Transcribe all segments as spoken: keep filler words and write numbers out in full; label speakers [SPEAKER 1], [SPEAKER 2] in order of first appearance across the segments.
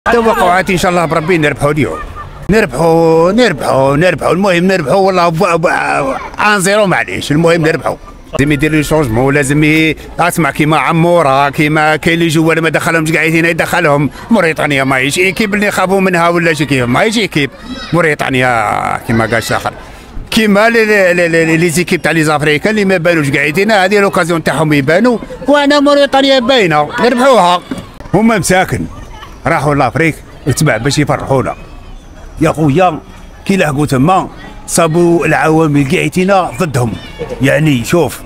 [SPEAKER 1] توقعاتي ان شاء الله بربي نربحوا اليوم، نربحوا نربحوا نربحوا المهم نربحوا والله ان زيرو معليش، المهم نربحوا. لازم يدير لي شونجمون، لازم اسمع كيما عموره كيما كاين اللي جوا ما دخلهمش قاعدين يدخلهم. موريتانيا ماهيش ايكيب اللي يخافوا منها ولا شي كيف، ماهيش ايكيب موريتانيا كيما قال شاخر، كيما لي زيكيب تاع لي زافريكان اللي ما بانوش قاعدين، هذه لوكازيون تاعهم يبانوا، وانا موريتانيا باينه نربحوها. هما مساكن راحوا لافريك تبع باش يفرحونا يا خويا، كي لحقوا تما صابوا العوامل قاعدين ضدهم، يعني شوف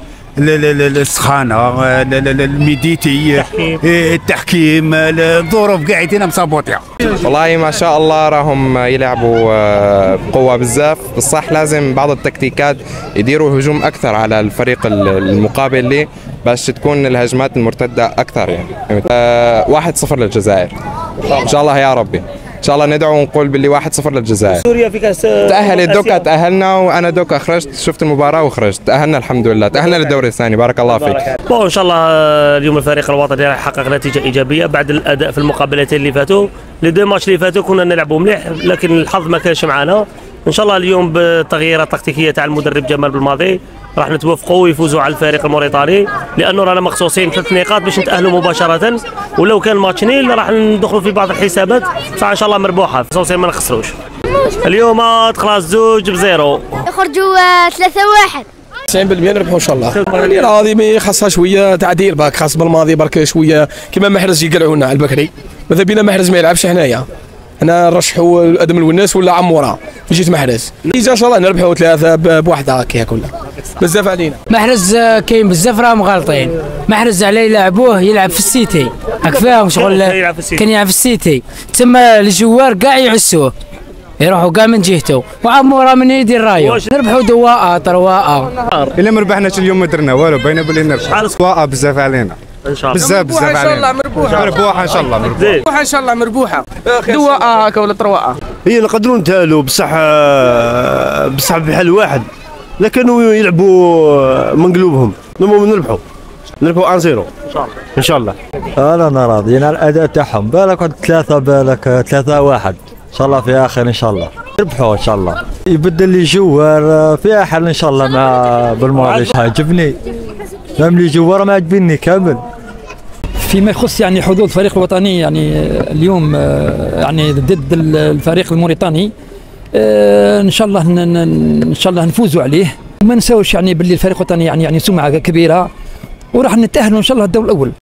[SPEAKER 1] السخانه الميديتي التحكيم الظروف قاعدين مصابوطيا.
[SPEAKER 2] والله ما شاء الله راهم يلعبوا بقوه بزاف، بصح لازم بعض التكتيكات يديروا هجوم اكثر على الفريق المقابل لي باش تكون الهجمات المرتده اكثر يعني. واحد صفر للجزائر ان شاء الله يا ربي، ان شاء الله ندعو ونقول باللي واحد صفر للجزائر.
[SPEAKER 3] سوريا في كاس
[SPEAKER 2] تأهلت دوكا، تأهلنا وانا دوكا خرجت شفت المباراة وخرجت، تأهلنا الحمد لله، تأهلنا للدوري الثاني. بارك الله فيك.
[SPEAKER 3] بون ان شاء الله اليوم الفريق الوطني راح يحقق نتيجة إيجابية بعد الأداء في المقابلتين اللي فاتوا، لي دو ماتش اللي فاتوا كنا نلعبوا مليح لكن الحظ ما كانش معنا. ان شاء الله اليوم بالتغييرات التكتيكية تاع المدرب جمال بالماضي راح نتوفقوا ويفوزوا على الفريق الموريتاني، لانه رانا مخصوصين ثلاث نقاط باش نتاهلوا مباشره، ولو كان ماتش نيل راح ندخلوا في بعض الحسابات فان شاء الله مربوحه، مخصوصين ما نخسروش. اليوم تخلص زوج بزيرو،
[SPEAKER 4] يخرجوا ثلاثة واحد.
[SPEAKER 5] تسعين بالمئة نربحوا ان شاء الله. هذه خاصها شويه تعديل باك، خاص بالماضي برك شويه كيما محرز يقلعونا على البكري، ماذا بينا محرز ما يلعبش حنايا، انا نرشحوا ادم الوناس ولا عموره جيت محرز. ان شاء الله نربحوا ثلاثه بواحده هكا كلها بزاف علينا.
[SPEAKER 6] محرز كاين بزاف راهم غالطين، محرز عليه يلعبوه يلعب في السيتي، راك فاهم شغل كان يلعب في السيتي، تما الجوار كاع يعسوه يروحوا كاع من جهته، وعموره من يدير رايو. نربحوا دواء طرواء.
[SPEAKER 7] الا ما ربحناش اليوم ما درنا والو، باينه بلي نربحوا. دواء بزاف علينا
[SPEAKER 3] ان شاء الله،
[SPEAKER 7] بزاف بزاف علينا.
[SPEAKER 5] ان شاء الله مربوحه
[SPEAKER 7] مربوحه ان شاء الله مربوحه
[SPEAKER 5] ان شاء الله مربوحه دواء هكا ولا طرواء.
[SPEAKER 8] هي نقدروا نتهالوا بصح بصح بحال واحد، لا كانوا يلعبوا من قلوبهم. المهم نربحوا نربحوا ان زيرو ان شاء الله ان شاء الله.
[SPEAKER 9] انا راضيين على الاداء تاعهم، بالك ثلاثه بالك ثلاثه واحد ان شاء الله فيها خير ان شاء الله، نربحوا ان شاء الله. يبدل لي جوار فيها حل ان شاء الله مع بالماضي عجبني، لم لي جوار ما عجبني كامل.
[SPEAKER 10] فيما يخص يعني حظوظ الفريق الوطني يعني اليوم يعني ضد الفريق الموريتاني، ان شاء الله ان شاء الله نفوزوا عليه، وما نساوش يعني باللي الفريق الوطني يعني يعني سمعه كبيره، وراح نتاهلوا ان شاء الله الدور الاول.